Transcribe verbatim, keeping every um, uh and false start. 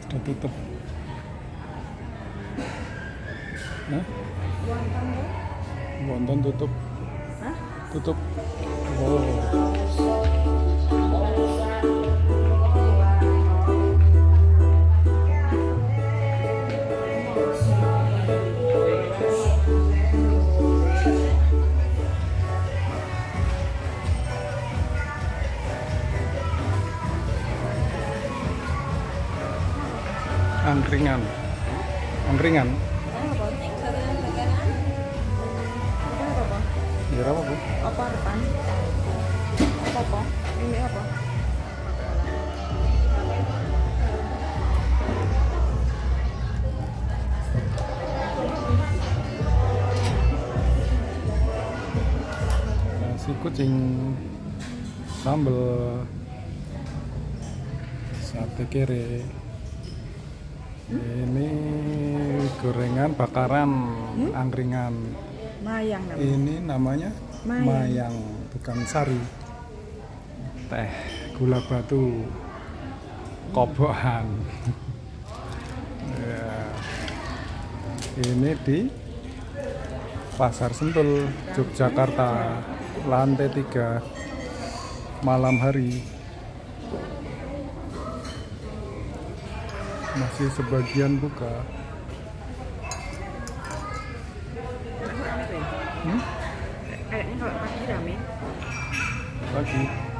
Udah tutup. Nah, Wonton tuh? Wonton tutup. Hah? Tutup. Oh. Angkringan. Angkringan. Ya apa, Bu? Apa depan? Apa apa? Ini apa? Nasi kucing, sambal, sate kere. Ini gorengan bakaran Hmm? angkringan. Mayang namanya. Ini namanya Mayang. mayang, bukan sari. Teh gula batu, kobokan. Ya. Ini di Pasar Sentul, Yogyakarta, lantai tiga, malam hari. Masih sebagian buka. Rame tuh ya? Hmm? Kayaknya kalau pagi rame. Pagi.